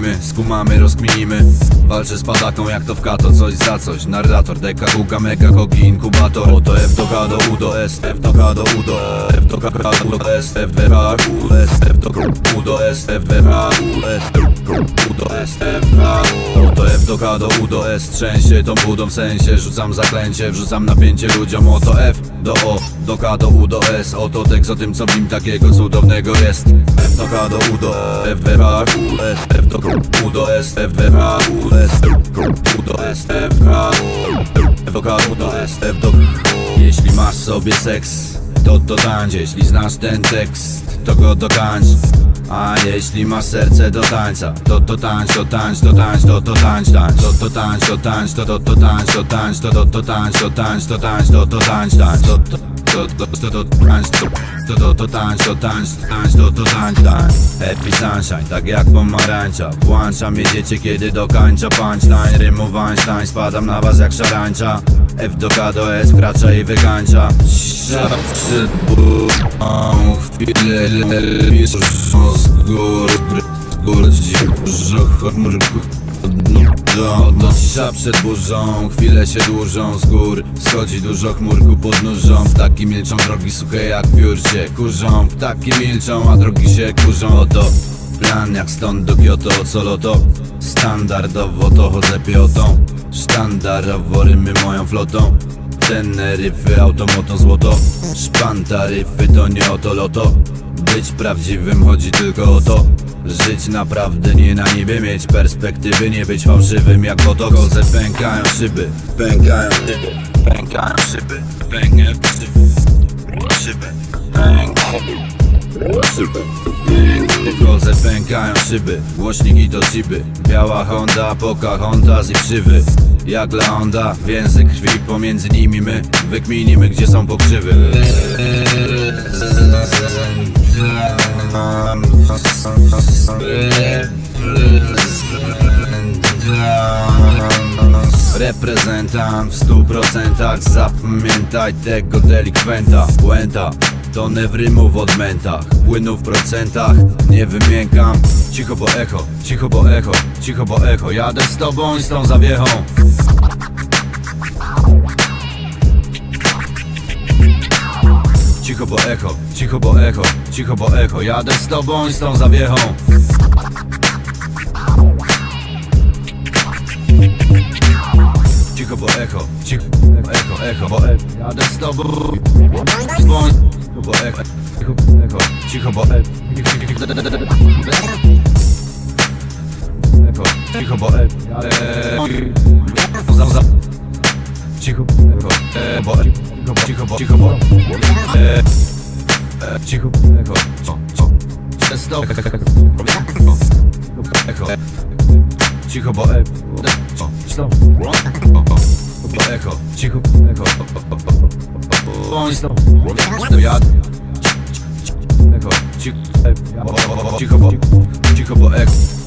kminimy, skumamy, rozkminimy. Walczę z padaką jak to w kato, coś za coś. Narrator, deka, kuka, meka, kogi, inkubator. Oto F do K do U do S, F do K do U do F do K do S, F do K U S, F do U do S, F do K U do S, F oto F do K do U do S. Trzęsie tą budą w sensie, rzucam zaklęcie, wrzucam napięcie ludziom. Oto F do O, do K do U do S. Oto tekst o tym, co w nim takiego cudownego jest. F do K do U do F do K U S, F do U do S, F do K U S, U do S, F do K U do S, F do. Jeśli masz sobie seks, to tańcz. Jeśli znasz ten tekst, to go dokańcz. A jeśli masz serce do tańca, to tańcz, to tańcz, to tańcz, to tańcz, tańcz, to tańcz, to tańcz, to tańcz, to tańcz, to tańcz, to tańcz, to tańcz, to tańcz, tańcz, to tańcz. Happy sunshine, tak jak pomarańcza. Włączam, jedziecie kiedy dokańcza punchline. Rymów Einstein, spadam na was jak szarańcza. F do K do S wkracza i wykańcza. Przed burzą chwilę piszą z gór dużo chmurków. Przed burzą chwile się dłużą, z gór schodzi dużo chmurku podnóżą. Ptaki milczą, drogi suche jak piór się kurzą. Ptaki milczą, a drogi się kurzą. Oto plan jak stąd do Kyoto, co loto. Standardowo to chodzę piotą. Sztandarowo rymy moją flotą. Cenne ryfy, automoto złoto. Szpanta ryfy to nie oto loto. Być prawdziwym chodzi tylko o to. Żyć naprawdę nie na niebie, mieć perspektywy, nie być fałszywym jak oto. Koze pękają szyby, pękają szyby, pękają szyby, pękają szyby, szyby. Koze pękają szyby, głośniki to chipy. Biała Honda, Pocahontas i krzywy. Jak La Honda, więzy krwi, pomiędzy nimi my wykminimy, gdzie są pokrzywy. Reprezentant w 100%, zapamiętaj tego delikwenta. Puenta, tonę w rymów od mentach, płynu w procentach, nie wymiękam. Cicho bo echo, cicho bo echo, cicho bo echo. Jadę z tobą i z tą zawiechą. Cicho bo echo, cicho bo echo, cicho bo echo. Jadę z tobą i z tą zawiechą. Cicho bo echo, cicho echo, echo, bo echo. Jadę z tobą, bo echo, echo, cicho bo echo, cicho bo echo, cicho bo cicho bo cicho bo cicho echo, przez to echo, cicho bo echo, echo, cicho echo, echo, cicho bo echo.